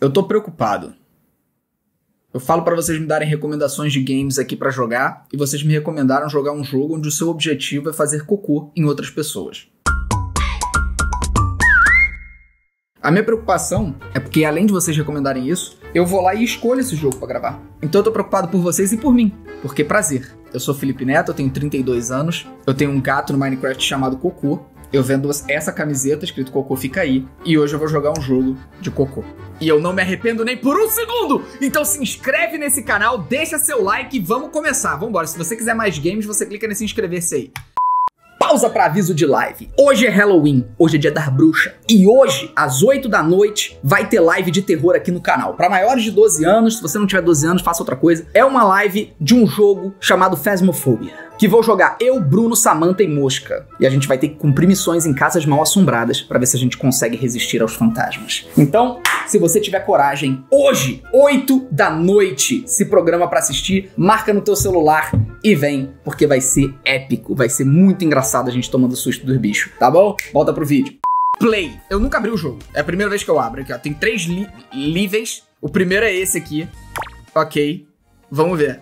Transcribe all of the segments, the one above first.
Eu tô preocupado. Eu falo pra vocês me darem recomendações de games aqui pra jogar, e vocês me recomendaram jogar um jogo onde o seu objetivo é fazer cocô em outras pessoas. A minha preocupação é porque, além de vocês recomendarem isso, eu vou lá e escolho esse jogo pra gravar. Então eu tô preocupado por vocês e por mim, porque prazer. Eu sou Felipe Neto, eu tenho 32 anos, eu tenho um gato no Minecraft chamado Cocô, eu vendo essa camiseta escrito Cocô Fica Aí, e hoje eu vou jogar um jogo de cocô. E eu não me arrependo nem por um segundo! Então se inscreve nesse canal, deixa seu like e vamos começar. Vambora, se você quiser mais games, você clica nesse inscrever-se aí. Pausa para aviso de live. Hoje é Halloween, hoje é dia das bruxas. E hoje, às 8 da noite, vai ter live de terror aqui no canal. Para maiores de 12 anos, se você não tiver 12 anos, faça outra coisa. É uma live de um jogo chamado Phasmophobia, que vou jogar eu, Bruno, Samantha e Mosca. E a gente vai ter que cumprir missões em casas mal assombradas para ver se a gente consegue resistir aos fantasmas. Então, se você tiver coragem, hoje, 8 da noite, se programa para assistir, marca no teu celular e vem, porque vai ser épico, vai ser muito engraçado a gente tomando susto dos bichos, tá bom? Volta pro vídeo. Play. Eu nunca abri o jogo, é a primeira vez que eu abro aqui, ó. Tem 3 níveis, o primeiro é esse aqui. Ok, vamos ver.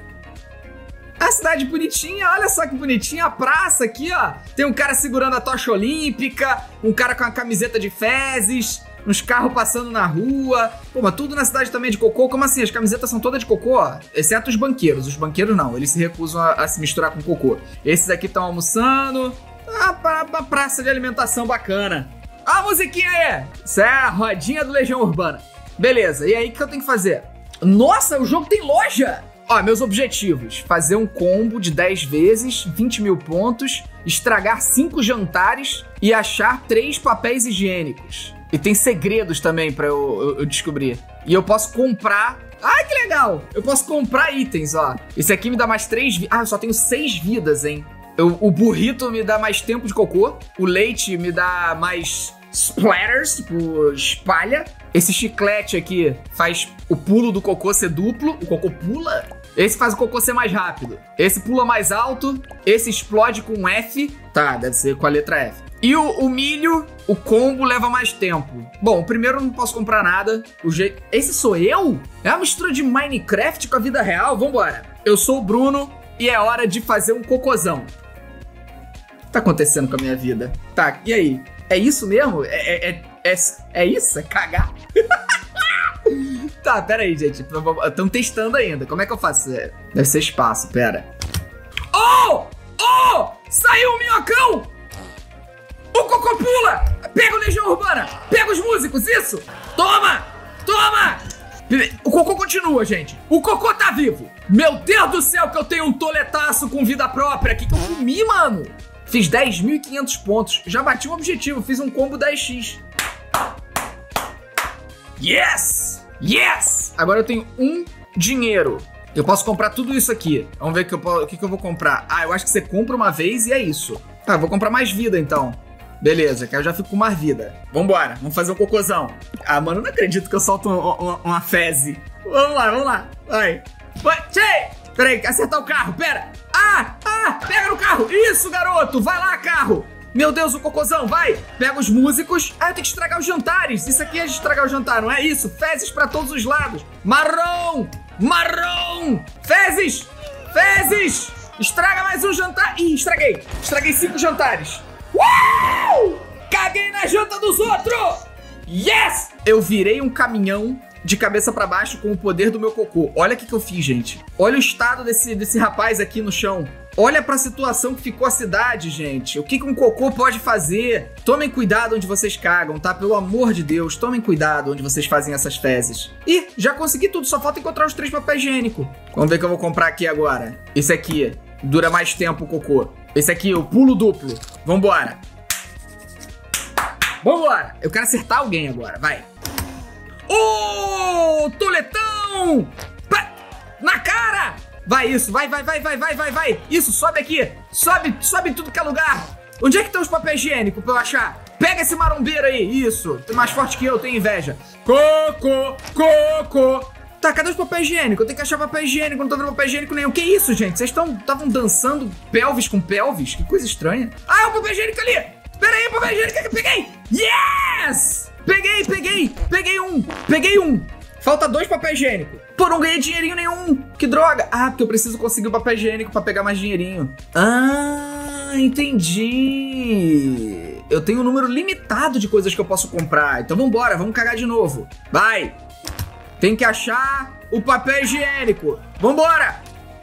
A cidade bonitinha, olha só que bonitinha a praça aqui, ó. Tem um cara segurando a tocha olímpica, um cara com a camiseta de fezes, uns carros passando na rua. Pô, mas tudo na cidade também é de cocô? Como assim? As camisetas são todas de cocô, ó. Exceto os banqueiros. Os banqueiros não, eles se recusam a se misturar com cocô. Esses aqui estão almoçando. Uma praça de alimentação bacana. Ó a musiquinha aí! Isso é a rodinha do Legião Urbana. Beleza, e aí o que eu tenho que fazer? Nossa, o jogo tem loja! Ó, meus objetivos: fazer um combo de 10 vezes, 20 mil pontos, estragar 5 jantares e achar 3 papéis higiênicos. E tem segredos também pra eu descobrir. E eu posso comprar... Ai, que legal! Eu posso comprar itens, ó. Esse aqui me dá mais 3 vidas. Ah, eu só tenho 6 vidas, hein? O burrito me dá mais tempo de cocô. O leite me dá mais splatters, tipo espalha. Esse chiclete aqui faz o pulo do cocô ser duplo. O cocô pula. Esse faz o cocô ser mais rápido. Esse pula mais alto. Esse explode com um F. Tá, deve ser com a letra F. E o milho, o combo leva mais tempo. Bom, o primeiro eu não posso comprar nada. Esse sou eu? É uma mistura de Minecraft com a vida real? Vambora. Eu sou o Bruno e é hora de fazer um cocôzão. O que tá acontecendo com a minha vida? Tá, e aí? É isso mesmo? É isso? É cagar? Tá, pera aí, gente. Estão testando ainda. Como é que eu faço? Deve ser espaço, pera. Oh! Oh! Saiu o minhocão! O cocô pula! Pega o Legião Urbana! Pega os músicos, isso! Toma! Toma! O cocô continua, gente. O cocô tá vivo. Meu Deus do céu, que eu tenho um toletaço com vida própria. Que eu comi, mano? Fiz 10.500 pontos. Já bati o objetivo. Fiz um combo 10x. Yes! Yes! Agora eu tenho 1 dinheiro. Eu posso comprar tudo isso aqui. Vamos ver o que eu vou comprar. Ah, eu acho que você compra uma vez e é isso. Tá, vou comprar mais vida, então. Beleza, que eu já fico com mais vida. Vambora, vamos fazer um cocôzão. Ah, mano, eu não acredito que eu solto uma fezes. Vamos lá, vai. Tchê! Peraí, acertar o carro, pera. Pega no carro. Isso, garoto, vai lá, carro. Meu Deus, o cocôzão, vai. Pega os músicos. Ah, eu tenho que estragar os jantares. Isso aqui é de estragar o jantar, não é isso? Fezes pra todos os lados. Marrom, fezes. Estraga mais um jantar. Ih, estraguei 5 jantares. Caguei na janta dos outros! Yes! Eu virei um caminhão de cabeça pra baixo com o poder do meu cocô. Olha o que eu fiz, gente. Olha o estado desse rapaz aqui no chão. Olha pra situação que ficou a cidade, gente. O que um cocô pode fazer? Tomem cuidado onde vocês cagam, tá? Pelo amor de Deus, tomem cuidado onde vocês fazem essas fezes. Ih, já consegui tudo, só falta encontrar os 3 papéis higiênicos. Vamos ver o que eu vou comprar aqui agora. Esse aqui dura mais tempo o cocô. Esse aqui, o pulo duplo. Vambora. Eu quero acertar alguém agora, vai. Ô, toletão! Na cara! Vai, isso, vai. Isso, sobe aqui. Sobe em tudo que é lugar. Onde é que estão os papéis higiênicos pra eu achar? Pega esse marombeiro aí, isso. Tem mais forte que eu, tenho inveja. Cocô. Tá, cadê os papéis higiênicos? Eu tenho que achar papel higiênico, não tô vendo papel higiênico nenhum. Que isso, gente? Vocês estavam dançando pelvis com pelvis? Que coisa estranha. Ah, é o papel higiênico ali! Pera aí, o papel higiênico que eu peguei! Yes! Peguei um. Falta 2 papel higiênico. Pô, não ganhei dinheirinho nenhum. Que droga. Ah, porque eu preciso conseguir o papel higiênico pra pegar mais dinheirinho. Ah, entendi. Eu tenho um número limitado de coisas que eu posso comprar. Então vambora, vamos cagar de novo. Vai. Tem que achar o papel higiênico. Vambora.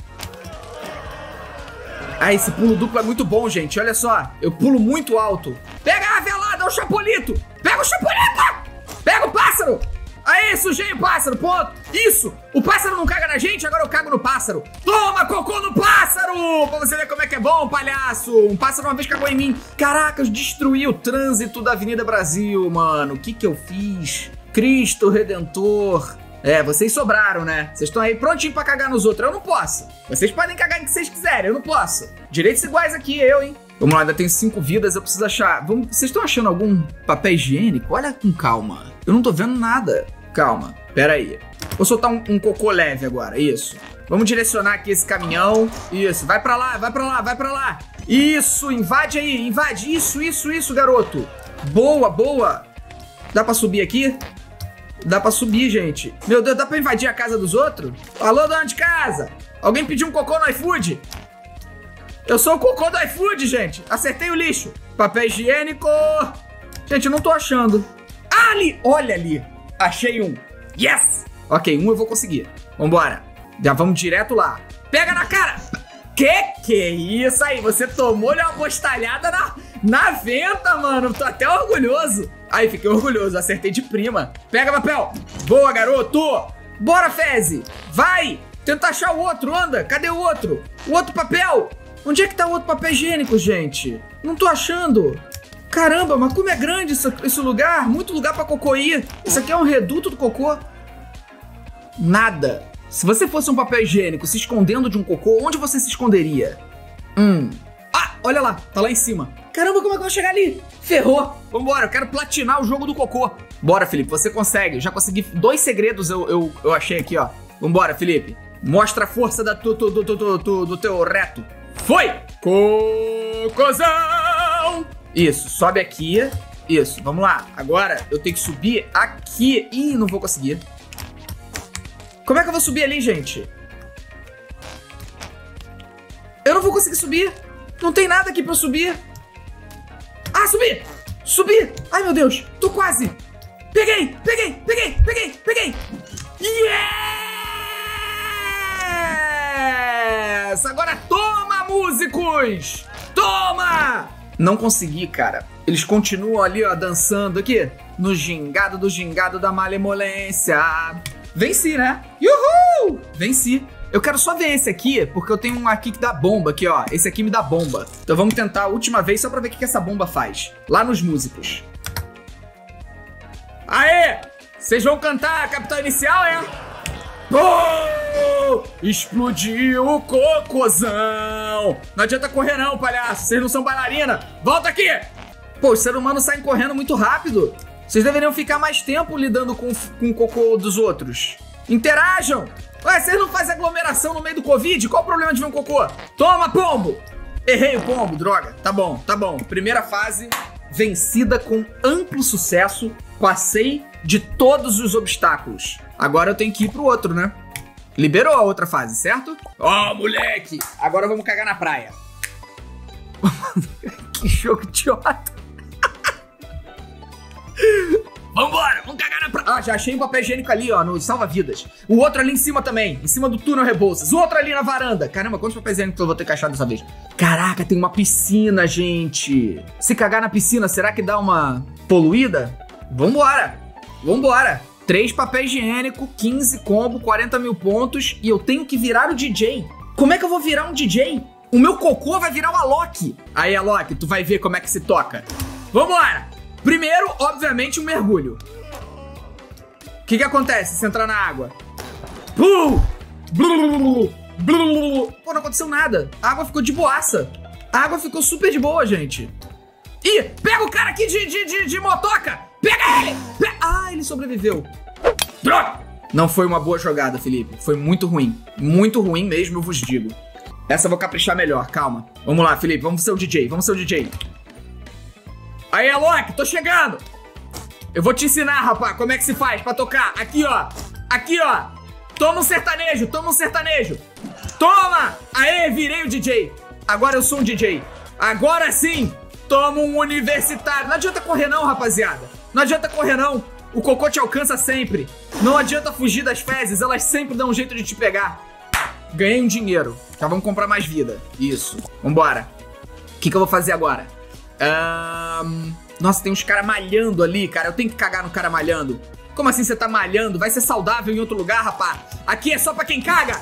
Ah, esse pulo duplo é muito bom, gente. Olha só, eu pulo muito alto. Pega a velada, o chapolito. Pega o chapolito. Pega o pássaro. Aê, sujei o pássaro, ponto. Isso, o pássaro não caga na gente, agora eu cago no pássaro. Toma cocô no pássaro, pra você ver como é que é bom, palhaço. Um pássaro uma vez cagou em mim. Caraca, eu destruí o trânsito da Avenida Brasil, mano. O que que eu fiz? Cristo Redentor. É, vocês sobraram, né? Vocês estão aí prontinho pra cagar nos outros. Eu não posso. Vocês podem cagar em que vocês quiserem, eu não posso. Direitos iguais aqui, eu, hein? Vamos lá, ainda tenho 5 vidas, eu preciso achar... Vocês estão achando algum papel higiênico? Olha com calma. Eu não tô vendo nada. Calma, pera aí. Vou soltar um cocô leve agora, isso. Vamos direcionar aqui esse caminhão. Isso, vai pra lá, vai pra lá, vai pra lá. Isso, invade aí, invade. Isso, garoto. Boa, boa. Dá pra subir aqui? Dá pra subir, gente. Meu Deus, dá pra invadir a casa dos outros? Alô, dona de casa. Alguém pediu um cocô no iFood? Eu sou o cocô do iFood, gente. Acertei o lixo. Papel higiênico. Gente, eu não tô achando. Ah, ali. Olha ali. Achei um. Yes. Ok, um eu vou conseguir. Vambora. Já vamos direto lá. Pega na cara. Que é isso aí? Você tomou-lhe uma postalhada na venta, mano. Tô até orgulhoso. Aí, fiquei orgulhoso. Acertei de prima. Pega papel. Boa, garoto. Bora, Feze. Vai. Tenta achar o outro. Anda. Cadê o outro? O outro papel. Onde é que tá o outro papel higiênico, gente? Não tô achando. Caramba, mas como é grande esse lugar. Muito lugar pra cocô ir. Isso aqui é um reduto do cocô. Nada. Se você fosse um papel higiênico se escondendo de um cocô, onde você se esconderia? Ah, olha lá. Tá lá em cima. Caramba, como é que eu vou chegar ali? Ferrou. Vambora, eu quero platinar o jogo do cocô. Bora, Felipe, você consegue. Eu já consegui 2 segredos eu achei aqui, ó. Vambora, Felipe. Mostra a força do teu reto. Foi! Cocôzão! Isso, sobe aqui. Isso, vamos lá. Agora eu tenho que subir aqui. Ih, não vou conseguir. Como é que eu vou subir ali, gente? Eu não vou conseguir subir. Não tem nada aqui pra eu subir. Ah, subi! Subi! Ai, meu Deus, tô quase. Peguei! Yes! Agora toma, músicos! Toma! Não consegui, cara. Eles continuam ali, ó, dançando aqui. No gingado do gingado da malemolência. Venci, né? Uhul! Venci. Eu quero só ver esse aqui, porque eu tenho um aqui que dá bomba aqui, ó. Esse aqui me dá bomba. Então vamos tentar a última vez só pra ver o que essa bomba faz. Lá nos músicos. Aê! Vocês vão cantar a capital inicial, é? Oh! Explodiu o cocôzão! Não adianta correr não, palhaço. Vocês não são bailarina. Volta aqui! Pô, os seres humanos saem correndo muito rápido. Vocês deveriam ficar mais tempo lidando com o cocô dos outros. Interajam! Ué, vocês não fazem aglomeração no meio do Covid? Qual o problema de ver um cocô? Toma, pombo! Errei o pombo, droga. Tá bom, tá bom. Primeira fase vencida com amplo sucesso. Passei de todos os obstáculos. Agora eu tenho que ir pro outro, né? Liberou a outra fase, certo? Ó, moleque! Agora vamos cagar na praia. Que jogo idiota! Vambora, vamos cagar na praia. Ah, já achei um papel higiênico ali, ó, no salva-vidas. O outro ali em cima também, em cima do túnel Rebouças. O outro ali na varanda. Caramba, quantos papéis higiênicos eu vou ter que achar dessa vez? Caraca, tem uma piscina, gente. Se cagar na piscina, será que dá uma poluída? Vambora, vambora. 3 papéis higiênicos, 15 combo, 40 mil pontos. E eu tenho que virar o DJ. Como é que eu vou virar um DJ? O meu cocô vai virar o Alok. Aí, Alok, tu vai ver como é que se toca. Vambora. Primeiro, obviamente, um mergulho. O que acontece se entrar na água? Pô, não aconteceu nada. A água ficou de boaça. A água ficou super de boa, gente. Ih, pega o cara aqui de motoca. Pega ele. Ah, ele sobreviveu. Droga. Não foi uma boa jogada, Felipe. Foi muito ruim. Muito ruim mesmo, eu vos digo. Essa eu vou caprichar melhor, calma. Vamos lá, Felipe, vamos ser o DJ, vamos ser o DJ. Aí, Alok, tô chegando. Eu vou te ensinar, rapaz, como é que se faz pra tocar. Aqui, ó. Aqui, ó. Toma um sertanejo, toma um sertanejo. Toma! Aê, virei o DJ. Agora eu sou um DJ. Agora sim, toma um universitário. Não adianta correr não, rapaziada. Não adianta correr não. O cocô te alcança sempre. Não adianta fugir das fezes, elas sempre dão um jeito de te pegar. Ganhei um dinheiro. Já vamos comprar mais vida. Isso. Vambora. O que eu vou fazer agora? Nossa, tem uns caras malhando ali, cara. Eu tenho que cagar no cara malhando. Como assim você tá malhando? Vai ser saudável em outro lugar, rapá. Aqui é só pra quem caga.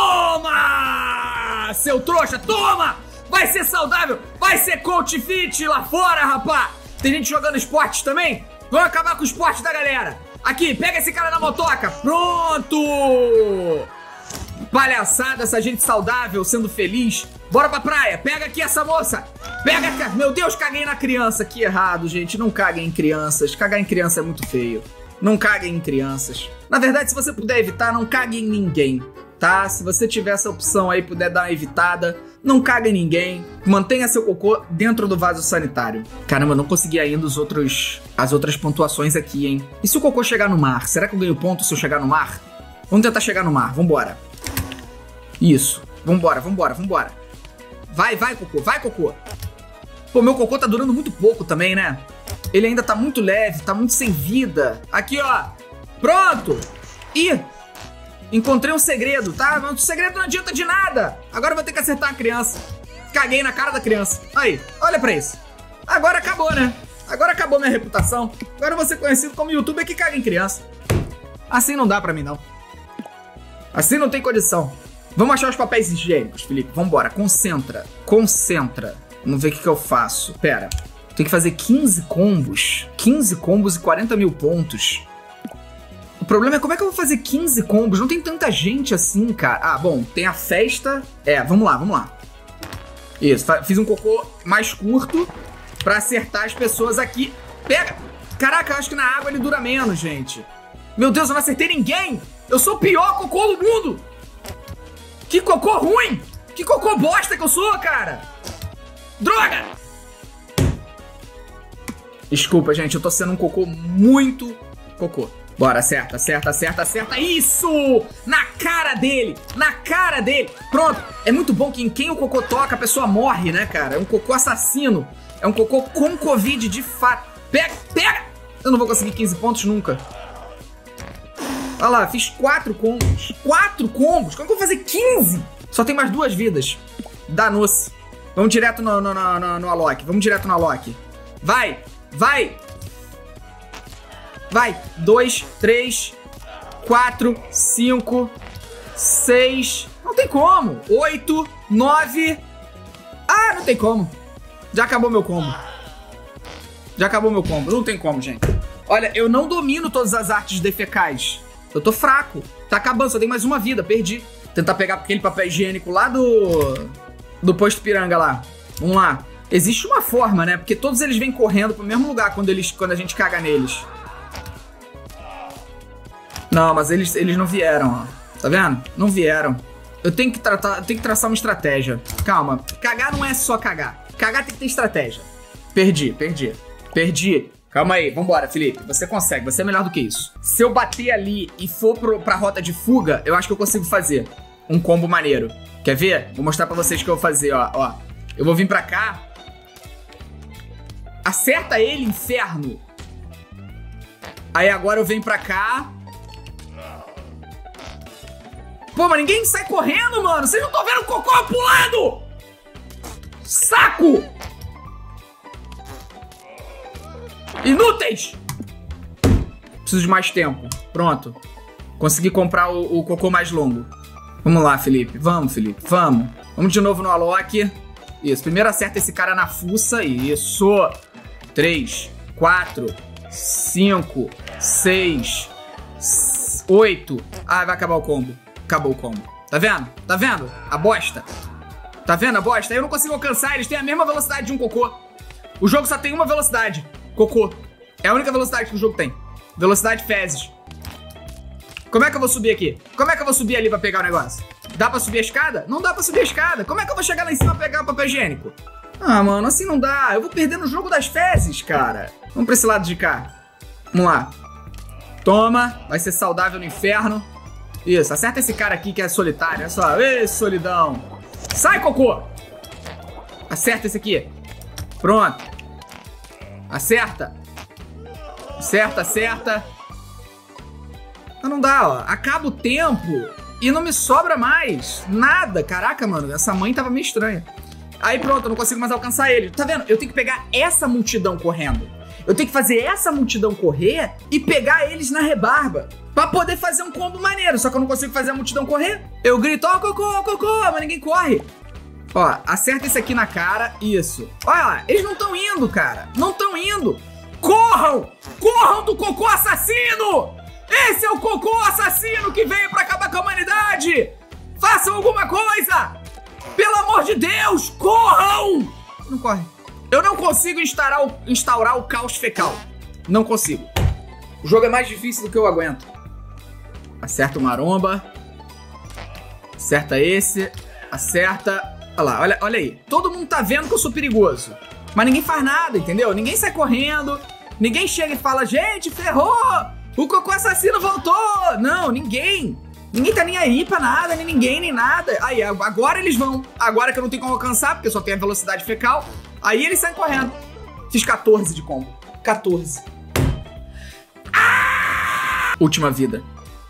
Toma! Seu trouxa, toma! Vai ser saudável. Vai ser coach fit lá fora, rapá. Tem gente jogando esportes também? Vamos acabar com o esporte da galera. Aqui, pega esse cara na motoca. Pronto! Palhaçada, essa gente saudável, sendo feliz. Bora pra praia, pega aqui essa moça. Pega, meu Deus, caguei na criança. Que errado, gente, não caguem em crianças. Cagar em criança é muito feio. Não caguem em crianças. Na verdade, se você puder evitar, não cague em ninguém, tá? Se você tiver essa opção aí, puder dar uma evitada, não caga em ninguém. Mantenha seu cocô dentro do vaso sanitário. Caramba, eu não consegui ainda as outras pontuações aqui, hein? E se o cocô chegar no mar? Será que eu ganho ponto se eu chegar no mar? Vamos tentar chegar no mar, vambora. Isso, vambora, vambora, vambora. Vai, vai, cocô, vai, cocô. Pô, meu cocô tá durando muito pouco também, né? Ele ainda tá muito leve, tá muito sem vida. Aqui, ó. Pronto. Ih, encontrei um segredo, tá? Mas o segredo não adianta de nada. Agora eu vou ter que acertar a criança. Caguei na cara da criança. Aí, olha pra isso. Agora acabou, né? Agora acabou minha reputação. Agora eu vou ser conhecido como youtuber que caga em criança. Assim não dá pra mim, não. Assim não tem condição. Vamos achar os papéis higiênicos, Felipe. Vambora, concentra. Concentra. Vamos ver o que eu faço. Pera. Tem que fazer 15 combos. 15 combos e 40 mil pontos. O problema é como é que eu vou fazer 15 combos? Não tem tanta gente assim, cara. Ah, bom, tem a festa. Vamos lá, vamos lá. Isso, fiz um cocô mais curto pra acertar as pessoas aqui. Pega! Caraca, eu acho que na água ele dura menos, gente. Meu Deus, eu não acertei ninguém! Eu sou o pior cocô do mundo! Que cocô ruim! Que cocô bosta que eu sou, cara! Droga! Desculpa, gente, eu tô sendo um cocô muito cocô. Bora, acerta, acerta, acerta, acerta. Isso! Na cara dele! Na cara dele! Pronto! É muito bom que em quem o cocô toca, a pessoa morre, né, cara? É um cocô assassino. É um cocô com Covid de fato. Pega! Pega! Eu não vou conseguir 15 pontos nunca. Olha lá, fiz 4 combos. 4 combos? Como que eu vou fazer 15? Só tem mais 2 vidas. Danou-se. Vamos direto no Alok. Vamos direto no Alok. Vai! Vai! Vai! 2, 3, 4, 5, 6. Não tem como. 8, 9. Ah, não tem como. Já acabou meu combo. Já acabou meu combo. Não tem como, gente. Olha, eu não domino todas as artes defecais. Eu tô fraco. Tá acabando, só tem mais uma vida. Perdi. Tentar pegar aquele papel higiênico lá do posto Piranga lá. Vamos lá. Existe uma forma, né? Porque todos eles vêm correndo pro mesmo lugar quando a gente caga neles. Não, mas eles não vieram, ó. Tá vendo? Não vieram. Eu tenho que traçar uma estratégia. Calma. Cagar não é só cagar. Cagar tem que ter estratégia. Perdi. Calma aí, vambora, Felipe. Você consegue, você é melhor do que isso. Se eu bater ali e for pra rota de fuga, eu acho que eu consigo fazer um combo maneiro. Quer ver? Vou mostrar pra vocês o que eu vou fazer, ó. Eu vou vir pra cá. Acerta ele, inferno. Aí agora eu venho pra cá. Pô, mas ninguém sai correndo, mano. Vocês não estão vendo o cocô pulando? Saco! Inúteis! Preciso de mais tempo. Pronto. Consegui comprar o cocô mais longo. Vamos lá, Felipe. Vamos, Felipe. Vamos. Vamos de novo no Alok. Isso. Primeiro acerta esse cara na fuça. Isso. 3, 4, 5, 6, 8. Ah, vai acabar o combo. Acabou o combo. Tá vendo? Tá vendo? A bosta. Tá vendo a bosta? Eu não consigo alcançar. Eles têm a mesma velocidade de um cocô. O jogo só tem uma velocidade. Cocô. É a única velocidade que o jogo tem. Velocidade fezes. Como é que eu vou subir aqui? Como é que eu vou subir ali pra pegar o negócio? Dá pra subir a escada? Não dá pra subir a escada. Como é que eu vou chegar lá em cima pra pegar o papel higiênico? Ah, mano, assim não dá. Eu vou perder no jogo das fezes, cara. Vamos pra esse lado de cá. Vamos lá. Toma. Vai ser saudável no inferno. Isso, acerta esse cara aqui que é solitário. Olha só. Ê, solidão. Sai, cocô. Acerta esse aqui. Pronto. Acerta. Acerta, acerta. Mas não dá, ó. Acaba o tempo e não me sobra mais nada. Caraca, mano. Essa mãe tava meio estranha. Aí pronto, eu não consigo mais alcançar ele. Tá vendo? Eu tenho que pegar essa multidão correndo. Eu tenho que fazer essa multidão correr e pegar eles na rebarba. Pra poder fazer um combo maneiro. Só que eu não consigo fazer a multidão correr. Eu grito, ó, cocô, cocô, mas ninguém corre. Ó, acerta esse aqui na cara. Isso. Olha lá, eles não estão indo, cara. Não estão indo. Corram! Corram do cocô assassino! Esse é o cocô assassino que veio pra acabar com a humanidade! Façam alguma coisa! Pelo amor de Deus, corram! Não corre. Eu não consigo instaurar o caos fecal. Não consigo. O jogo é mais difícil do que eu aguento. Acerta o maromba. Acerta esse. Acerta. Olha lá, olha aí. Todo mundo tá vendo que eu sou perigoso. Mas ninguém faz nada, entendeu? Ninguém sai correndo. Ninguém chega e fala, gente, ferrou! O cocô assassino voltou! Não, ninguém. Ninguém tá nem aí pra nada, nem ninguém, nem nada. Aí, agora eles vão. Agora que eu não tenho como alcançar, porque só tem a velocidade fecal. Aí eles saem correndo. Fiz 14 de combo. 14. Ah! Última vida.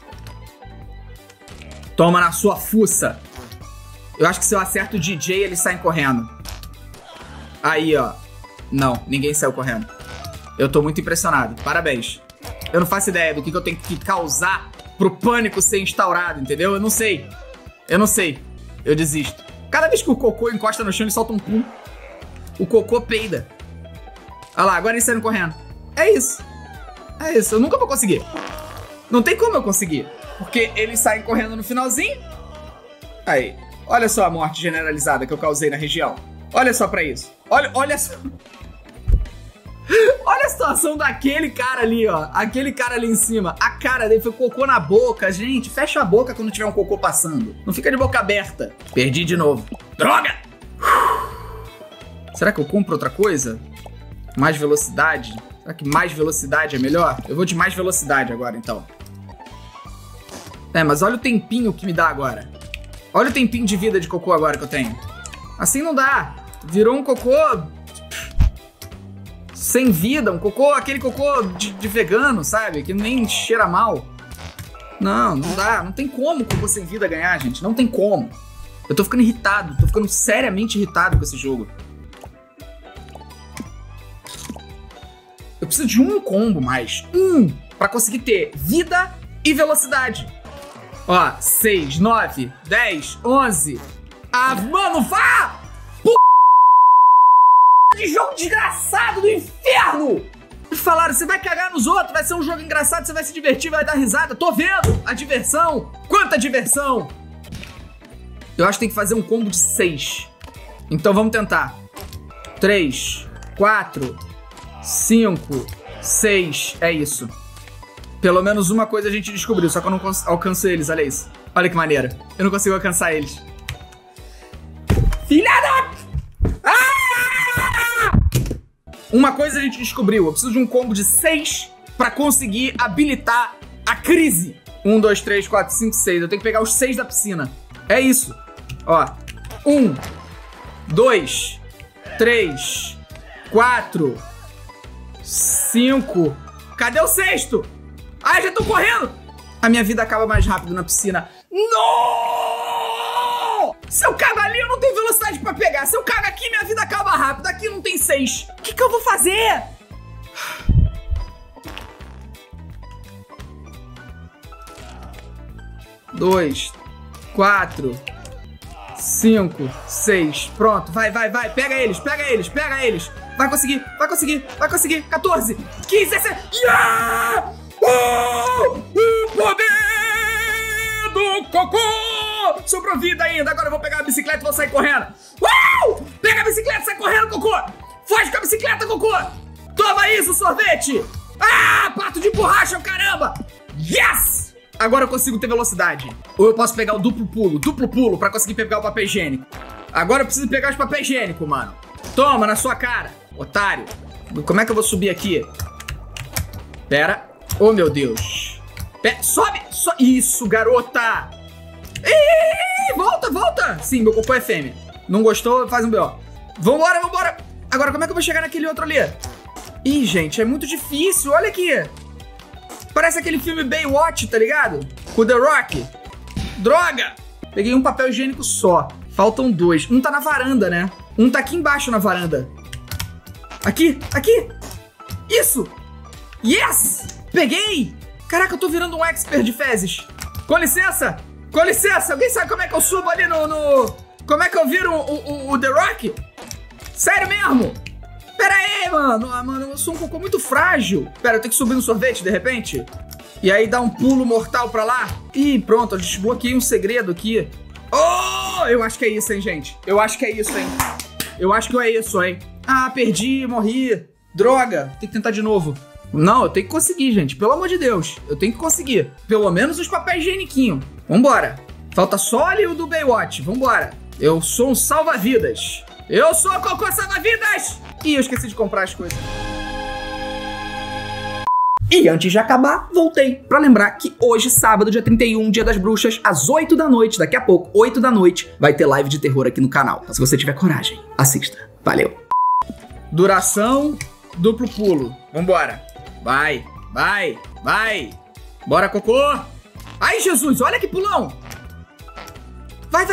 Toma na sua fuça. Eu acho que se eu acerto o DJ, eles saem correndo. Aí, ó. Não, ninguém saiu correndo. Eu tô muito impressionado. Parabéns. Eu não faço ideia do que eu tenho que causar pro pânico ser instaurado, entendeu? Eu não sei. Eu não sei. Eu desisto. Cada vez que o cocô encosta no chão, ele solta um pum. O cocô peida. Olha lá, agora eles saíram correndo. É isso. É isso. Eu nunca vou conseguir. Não tem como eu conseguir. Porque eles saem correndo no finalzinho. Aí. Olha só a morte generalizada que eu causei na região. Olha só pra isso. Olha só. Olha a situação daquele cara ali, ó. Aquele cara ali em cima. A cara dele foi cocô na boca. Gente, fecha a boca quando tiver um cocô passando. Não fica de boca aberta. Perdi de novo. Droga! Será que eu compro outra coisa? Mais velocidade? Será que mais velocidade é melhor? Eu vou de mais velocidade agora, então. É, mas olha o tempinho que me dá agora. Olha o tempinho de vida de cocô agora que eu tenho. Assim não dá. Virou um cocô sem vida, um cocô, aquele cocô de vegano, sabe? Que nem cheira mal. Não, não dá. Não tem como o cocô sem vida ganhar, gente. Não tem como. Eu tô ficando irritado. Tô ficando seriamente irritado com esse jogo. Eu preciso de um combo mais. Pra conseguir ter vida e velocidade. Ó, 6, 9, 10, 11. Ah, mano, vá! De jogo desgraçado do inferno! Falaram, você vai cagar nos outros, vai ser um jogo engraçado, você vai se divertir, vai dar risada. Tô vendo a diversão. Quanta diversão! Eu acho que tem que fazer um combo de 6. Então vamos tentar. 3, 4, 5, 6. É isso. Pelo menos uma coisa a gente descobriu, só que eu não alcanço eles, olha isso. Olha que maneira. Eu não consigo alcançar eles. Filha da... Uma coisa a gente descobriu, eu preciso de um combo de 6 pra conseguir habilitar a crise. 1, 2, 3, 4, 5, 6. Eu tenho que pegar os 6 da piscina. É isso. Ó. 1, 2, 3, 4, 5. Cadê o 6º? Ah, já tô correndo! A minha vida acaba mais rápido na piscina. Não! Se eu cago ali, eu não tenho velocidade pra pegar. Se eu cago aqui, minha vida acaba rápido. Aqui não tem 6. O que eu vou fazer? 2, 4, 5, 6. Pronto, vai. Pega eles. Vai conseguir. 14, 15, 16. Yeah! O poder do cocô! Sobrou vida ainda. Agora eu vou pegar a bicicleta e vou sair correndo. Pega a bicicleta e sai correndo, cocô! Foge com a bicicleta, cocô! Toma isso, sorvete! Pato de borracha, caramba! Yes! Agora eu consigo ter velocidade. Ou eu posso pegar o duplo pulo pra conseguir pegar o papel higiênico. Agora eu preciso pegar os papel higiênico, mano. Toma, na sua cara, otário. Como é que eu vou subir aqui? Pera. Oh, meu Deus. Sobe. Isso, garota. Ih, volta. Sim, meu cocô é fêmea. Não gostou? Faz um B.O. Vambora. Agora, como é que eu vou chegar naquele outro ali? Ih, gente, é muito difícil. Olha aqui. Parece aquele filme Baywatch, tá ligado? Com The Rock. Droga. Peguei um papel higiênico só. Faltam 2. Um tá na varanda, né? Um tá aqui embaixo na varanda. Aqui. Isso. Yes. Peguei. Caraca, eu tô virando um expert de fezes. Com licença. Alguém sabe como é que eu subo ali Como é que eu viro o The Rock? Sério mesmo? Pera aí, mano. Mano, eu sou um cocô muito frágil. Pera, eu tenho que subir no sorvete, de repente? E aí dar um pulo mortal pra lá? Ih, pronto, eu desbloqueei um segredo aqui. Oh, eu acho que é isso, hein, gente? Eu acho que é isso, hein? Ah, perdi, morri. Droga, tem que tentar de novo. Não, eu tenho que conseguir, gente. Pelo amor de Deus. Eu tenho que conseguir. Pelo menos os papéis higieniquinhos. Vambora. Falta só ali o do Baywatch. Vambora. Eu sou um salva-vidas. Eu sou cocô salva-vidas! Ih, eu esqueci de comprar as coisas. E antes de acabar, voltei pra lembrar que hoje, sábado, dia 31, dia das bruxas, às 8 da noite, daqui a pouco, 8 da noite, vai ter live de terror aqui no canal. Então, se você tiver coragem, assista. Valeu. Duração, duplo pulo. Vambora. Vai. Bora, cocô. Ai, Jesus, olha que pulão. Vai.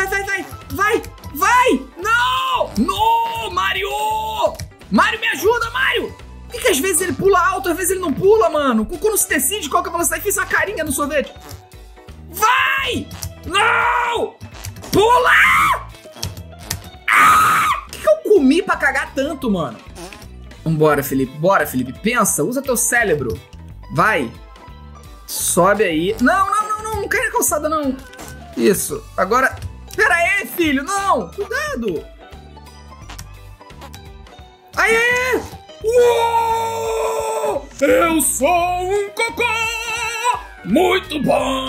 Não, Mario. Mario, me ajuda, Mario. Por que às vezes ele pula alto, às vezes ele não pula, mano? O cocô não se decide qual que é a velocidade. Fiz uma carinha no sorvete. Vai! Não! Pula! O que eu comi pra cagar tanto, mano? Bora, Felipe. Pensa, usa teu cérebro. Vai. Sobe aí. Não cai na calçada, não. Isso. Agora... Pera aí, filho. Não. Cuidado. Aê! Uou! Eu sou um cocô! Muito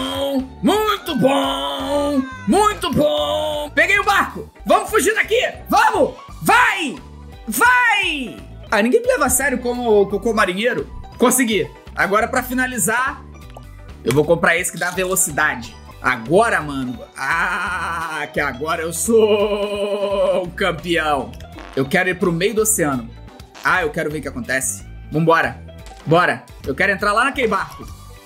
bom! Peguei o barco! Vamos fugir daqui! Vamos! Vai! Ah, ninguém me leva a sério como cocô marinheiro. Consegui. Agora, pra finalizar, eu vou comprar esse que dá velocidade. Agora, mano. Ah, que agora eu sou um campeão. Eu quero ir pro meio do oceano. Ah, eu quero ver o que acontece. Vambora. Bora. Eu quero entrar lá naquele barco.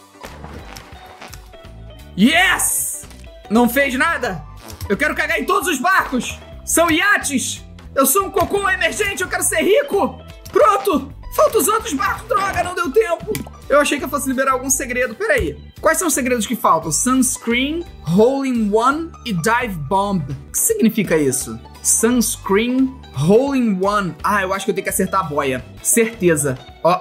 Yes! Não fez nada? Eu quero cagar em todos os barcos. São iates. Eu sou um cocô emergente. Eu quero ser rico. Pronto. Faltam os outros barcos. Droga, não deu tempo. Eu achei que eu fosse liberar algum segredo. Peraí. Quais são os segredos que faltam? Sunscreen, Hole in One e Dive Bomb. O que significa isso? Sunscreen, Hole in One. Ah, eu acho que eu tenho que acertar a boia. Certeza.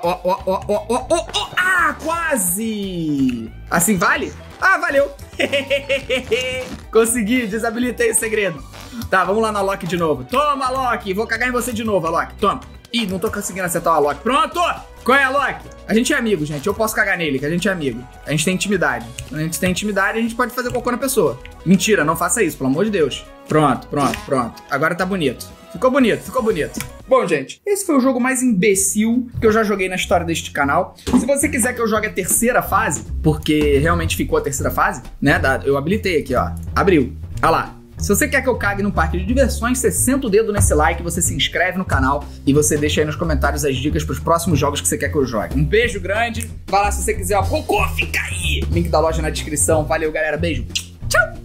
Ah, quase! Assim vale? Ah, valeu. Consegui, desabilitei o segredo. Tá, vamos lá na Alok de novo. Toma, Alok. Vou cagar em você de novo, Alok. Toma. Ih, não tô conseguindo acertar o Alok. Pronto! Qual é, Alok? A gente é amigo, gente. Eu posso cagar nele, que a gente é amigo. A gente tem intimidade. Quando a gente tem intimidade, a gente pode fazer cocô na pessoa. Mentira, não faça isso, pelo amor de Deus. Pronto. Agora tá bonito. Ficou bonito. Bom, gente, esse foi o jogo mais imbecil que eu já joguei na história deste canal. Se você quiser que eu jogue a terceira fase, porque realmente ficou a terceira fase, né? Eu habilitei aqui, ó. Abriu. Olha lá. Se você quer que eu cague num parque de diversões, você senta o dedo nesse like, você se inscreve no canal e você deixa aí nos comentários as dicas pros próximos jogos que você quer que eu jogue. Um beijo grande. Vai lá se você quiser, ó. Cocô, fica aí! Link da loja na descrição. Valeu, galera. Beijo. Tchau!